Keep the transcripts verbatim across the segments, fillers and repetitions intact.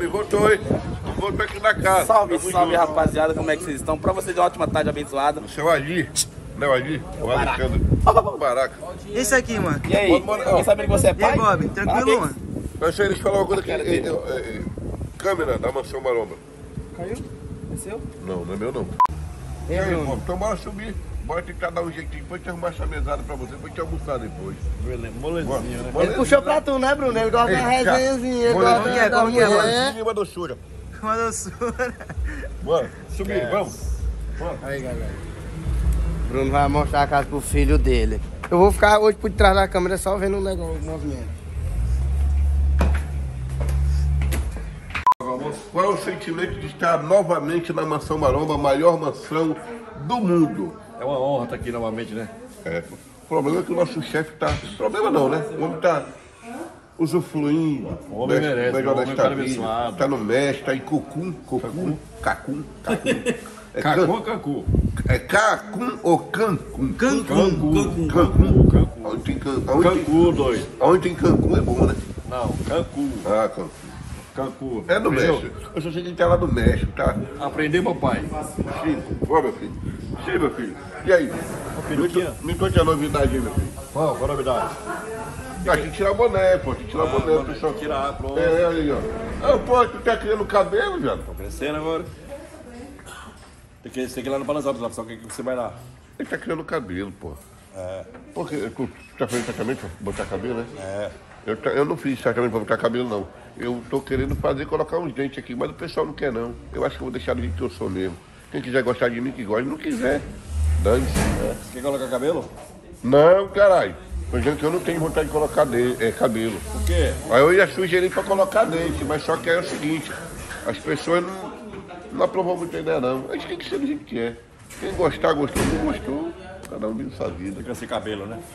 homem, voltou, hein? Voltou aqui na casa. Salve, Tamo salve, junto. Rapaziada, como é que vocês estão? Pra vocês, uma ótima tarde abençoada. O seu Ali, não é o Ali? O Alexandre. Baraca. Esse aqui, mano. E aí, quem sabe que você é pai? E aí, Bob, tranquilo, mano? Mas eles falaram uma coisa que... É, é, é, câmera da Mansão Maromba. Caiu? É seu? Não, não é meu não. E aí, Bob, então bora subir. Bora tentar dar um jeitinho, depois te arrumar essa mesada pra você, depois te almoçar depois. Molezinho, né? Ele puxou pra tu, né, Bruno? Ele gosta da resenhazinha, ele gosta Molezinha, da mulher. Molezinha e uma doçura. Uma doçura. Bora, subir, é. Vamos. Bora. Aí, galera. Bruno vai mostrar a casa pro filho dele. Eu vou ficar hoje por trás da câmera só vendo o negócio, o movimento. Qual é o sentimento de estar novamente na Mansão Maromba, a maior mansão do mundo? É uma honra estar aqui novamente, né? É, o problema é que o nosso chefe tá... Problema não, né? O homem tá usufruindo. O homem mestre, merece, melhor o homem da é estadia, abençoado. tá no mestre, tá em Cocum, Cocum, Cacum, Cacum. É Cacu can- ou Cacu? É Cacum ou Cancún? Cancún. Cancún. Cancún. Onde tem Cancún? Onde tem- Cancún, doido. Onde tem Cancún é bom, né? Não, Cancún. Ah, Cancún. Cancún. É do Entendeu? México. Eu só sei que tá lá do México, tá? Aprender, meu pai. Sim, ó, meu filho. Sim, meu filho. E aí? Me, to- me conte a novidade aí, meu filho. Qual, qual a novidade? Ah, tem que tirar o boné, pô. Tem que tirar o boné, Ah, pessoal. tirar, pronto. É, aí, ó. Ah, pô, tu tá criando cabelo, viado? Tô crescendo agora. Tem que, tem que ir lá no Palançado, lá, só que que você vai lá. Ele tá criando cabelo, pô. É. Porque tu, tu tá fazendo tratamento pra botar cabelo, né? É. Eu, ta- eu não fiz tratamento pra botar cabelo, não. Eu tô querendo fazer, colocar uns dentes aqui, mas o pessoal não quer, não. Eu acho que eu vou deixar do jeito que eu sou mesmo. Quem quiser gostar de mim, que gosta. Não quiser, dane-se. É. Você quer colocar cabelo? Não, caralho. Tô dizendo que eu não tenho vontade de colocar de, é, cabelo. Por quê? Aí eu ia sugerir pra colocar dente, mas só que é o seguinte, as pessoas não, não aprovam muito a ideia, não. A gente tem que ser do jeito que é. Quem gostar, gostou. Quem gostou, cada um vive sua vida. Tem que ser cabelo, né?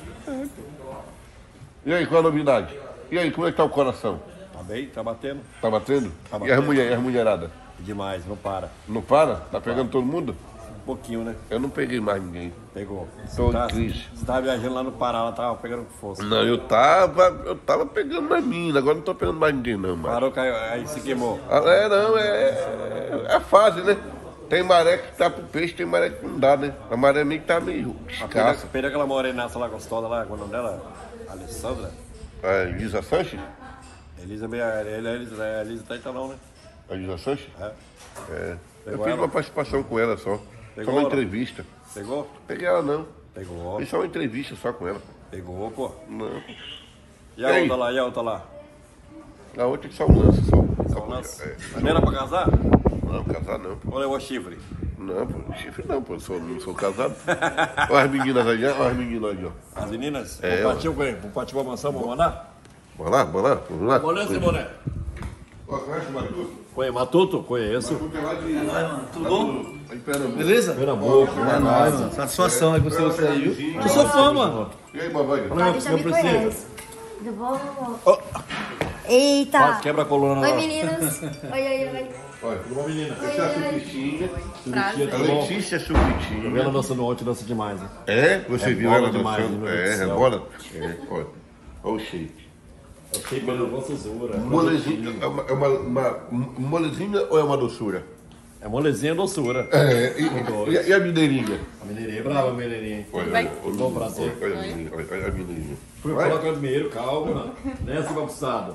E aí, qual a novidade? E aí, como é que tá o coração? Tá bem? Tá batendo? Tá batendo? Tá E as batendo. mulheres, as mulheradas? Demais, não para. Não para? Tá pegando todo mundo? Um pouquinho, né? Eu não peguei mais ninguém. Pegou. Tô Você tá, triste. você tava viajando lá no Pará, ela tava pegando com força. Não, eu tava, eu tava pegando mais mina, agora não tô pegando mais ninguém não, mano. Parou, caiu, aí se queimou. Ah, é, não, é, é, é a fase, né? Tem maré que tá pro peixe, tem maré que não dá, né? A maré meio que tá meio A pena, escassa. pena aquela morenaça lá gostosa lá, qual é o nome dela? Alessandra? A Elisa Sanches? Elisa, meio- a Elisa, a Elisa tá em talão, né? A Elisa Sanches? É. É. Eu Pegou fiz ela? uma participação com ela só. Pegou só uma ela? entrevista. Pegou? Peguei ela não. Pegou. Fiz só uma entrevista só com ela. Pegou, pô. Não. E a E aí? outra lá, e a outra lá? A outra é que só um lance só. Só um lance? É. Mas não era pra casar? Não, casar não, pô. Ou levou chifre? Não, pô, chifre não, pô. Eu sou, não sou casado. Olha as meninas aí, olha as meninas aí, ó. As meninas? É, Vou partir com ele, vou partir pra mansão, vamos mandar? Bora lá, bora lá, vamos lá. Boné, seu boné? Ó, conhece o Matuto? Conhe- Matuto? Conheço. Matuto é lá de... Tudo bom? Em Pernambuco. Beleza? Pernambuco. É nóis, mano. Satisfação aí com você, você aí, viu? Eu sou fã, mano. E aí, mamãe? Fábio já me conhece. Tudo bom, vovó? Eita! Faz, quebra a coluna Oi, lá. meninos. Oi, oi, oi. Olha, Tudo bom, menina? essa é a Suquitinha. Prazer. A Letícia Tô vendo Suquitinha. ela dançando ontem, dança demais, hein? É? Você É viu bola ela demais, dançando? meu Deus do É, é céu. bola? É, olha. Olha o shape. Eu sei que eu gostosura. Molezinha, é uma, é uma, uma molezinha ou é uma doçura? É molezinha doçura. É, e, e, e a mineirinha? A mineirinha é brava, a mineirinha. Olha, olha, olha, Bom prazer. olha a mineirinha, olha, olha a mineirinha. Fui Vai. colocar dinheiro, calma. Né, seu bagunçado?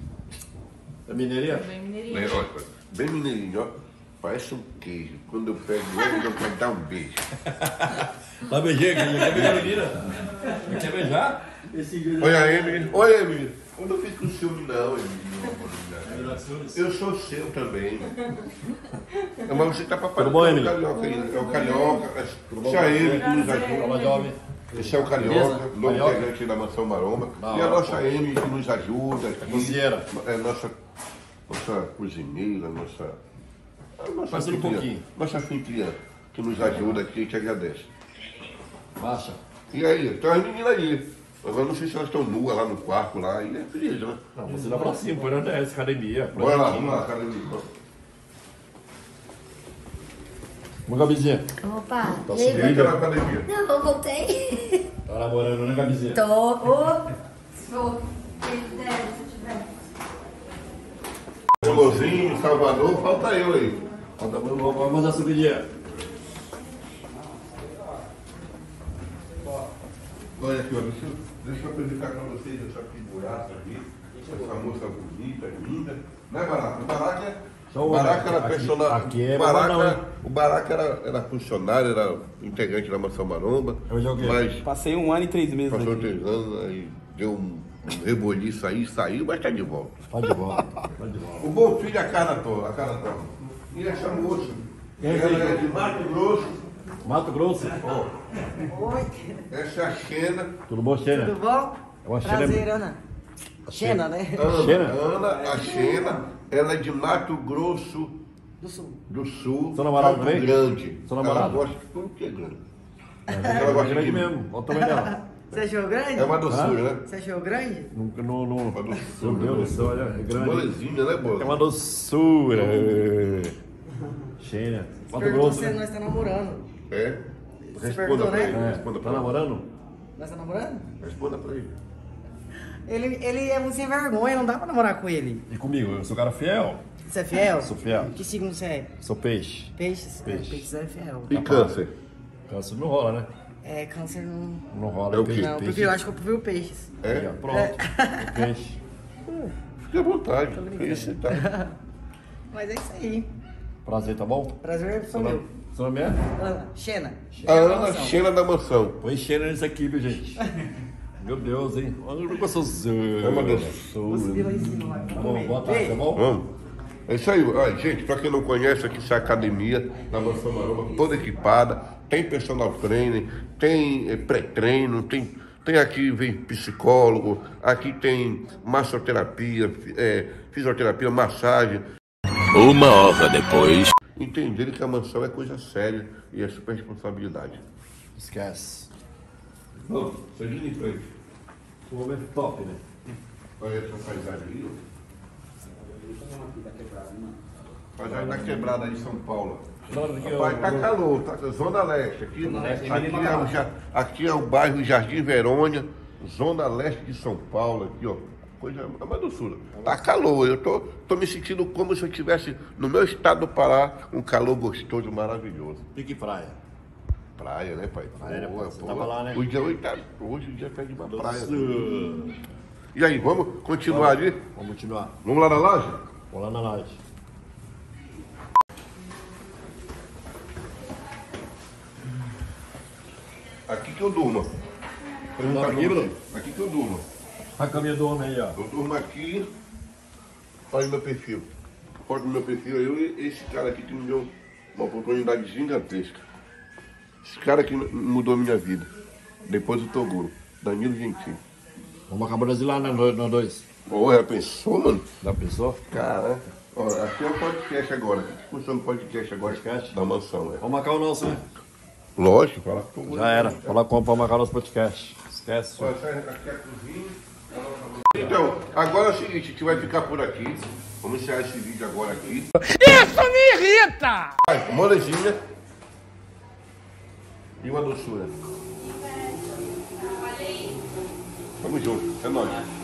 É mineirinha? Bem, olha, bem mineirinho, ó. Parece um queijo. Quando eu pego ele, eu quero dar um beijo. Tá beijando, quer beijar a menina? Quer beijar? Olha a Emily. Olha, Emily. Eu não fico com ciúme, não, Emily. Eu sou seu também. Mas você tá pra Tudo bom, Emily? Carioca aí. É o Carioca. Esse é ele que nos Fala, ajuda. jovem. Esse é o Carioca, novo Carioca. integrante da Mansão Maromba. Da E a hora, nossa pô. Emily que nos ajuda aqui. cozinheira. É nossa, nossa cozinheira, nossa... a nossa Faz tudo um anfitriã. pouquinho. Nossa anfitriã que nos ajuda aqui, a gente agradece. Baixa. E aí, tem as meninas aí. Agora não sei se elas estão nuas lá no quarto lá, e é feliz, né? Não, você dá pra cima, põe na dez, academia. Bora lá, vamos lá, academia. Vamos, Gabizinha. Opa, Tá e aí? E aquela academia? Não, eu voltei. Tá namorando, né, Gabizinha? Tô. Ô, se for, quem der, se tiver. Molozinho, Salvador, falta eu aí. Vamos mandar subidinha. Olha aqui, ó, deixa, eu- deixa eu apresentar para vocês essa figuraça aqui. Essa moça bonita, linda. Não é Baraca? O Baraca é. Só o- Baraca era aqui- personagem. aqui é o Baraca, Maromba, não, hein? o Baraca era, era funcionário, era integrante da Mansão Maromba. Hoje é o quê? Mas Passei um ano e três meses passou aqui. três anos, aí deu um, um reboliço aí, saiu, mas tá de volta. Tá de volta. Tá de volta. O bom filho é a cara toda, a cara toda. E essa moça? Ela é de Mato Grosso. Mato Grosso. Oi, Essa é a Xena. Tudo bom, Xena? tudo bom? É uma Xena- Prazer, Ana. Xena, né? Ana, Xena? Ana, a Xena, ela é de Mato Grosso Do Sul. do Sul. Seu namorado Campo também? Grande. Seu namorado? Ela gosta de tudo que é grande. Ela Ela gosta grande de mesmo. Olha o tamanho dela. Você achou grande? É uma doçura, né? Você achou grande? No, no, no... Uma doçura. Meu Deus do céu, olha, é grande. Molezinha, né, É Bola? uma doçura. Xena. Mato Perguntou Grosso, se né? nós tá namorando. É? Você Responda perguntou, pra né? ele. É, Responda tá pra ele. namorando? Nós tá namorando? Responda pra ele. Ele, ele é muito sem vergonha, não dá pra namorar com ele. E comigo? Eu sou cara fiel. Você é fiel? Sou fiel. Que signo você é? Sou peixe. Peixes? Peixe. É, peixes é fiel. E câncer? Câncer não rola, né? É, câncer não... Não rola. É o quê? Não, eu prefiro, acho que eu prefiro peixes. Aí, ó, É? pronto. É peixe. Fique à vontade. Felicidade. Mas é isso aí. Prazer, tá bom? Prazer Seu foi meu. nome, seu nome é? Ana, Xena. A Ana Xena da mansão. Põe cheiro nisso aqui, viu, gente? Meu Deus, hein? Olha o gostosinho. É uma Vou gostoso. subir lá em cima. Lá. Tá bom, boa tarde, tá bom? Vamos. É isso aí. Olha, gente, pra quem não conhece, aqui essa academia da Mansão Maromba, toda equipada. Tem personal trainer, tem eh, pré-treino, tem, tem aqui, vem psicólogo, aqui tem massoterapia, fi- eh, fisioterapia, massagem. Uma hora depois. Entenderem que a mansão é coisa séria e é super responsabilidade. Esquece. Vamos, seguindo em frente. O homem é top, né? Olha essa paisagem aí, ó. Paisagem da quebrada aí em São Paulo. Rapaz, tá calor, tá Zona Leste. Aqui, aqui, é o, Ja- aqui é o bairro Jardim Verônia, Zona Leste de São Paulo, aqui, ó. Coisa, é uma doçura. Tá calor, eu tô, tô me sentindo como se eu estivesse no meu estado do Pará, um calor gostoso, maravilhoso. Pique praia. Praia, né, pai? Praia, né, Pô, pai? Você pô. tava lá, né? Hoje, hoje, tá, hoje o dia tá de uma praia. Doçura. E aí, vamos continuar ali? Vamos continuar. Vamos lá na laje? Vamos lá na laje. Aqui que eu durmo. Não, aqui, Bruno? Aqui que eu durmo. A caminha do homem aí, ó. Eu durmo aqui. Olha o meu perfil. Foto do meu perfil, eu e esse cara aqui que me deu uma oportunidade gigantesca. Esse cara aqui mudou a minha vida. Depois do Toguro. Danilo Gentili. Vamos acabar brasileiro, né? Nós nós dois. Pô, já pensou, mano? Já pensou? Caraca. Ó, aqui é o podcast agora. Aqui que funciona o podcast agora. Podcast? Da mansão, é. Vamos marcar o nosso, né? Lógico, falar com o Toguro. Já era. Fala como pra marcar o nosso podcast. Esquece. Ó, essa aqui é a cozinha. Então, agora é o seguinte, a gente vai ficar por aqui. Vamos encerrar esse vídeo agora aqui. Isso me irrita! Vai, molezinha. E uma doçura. Vamos junto, é nóis.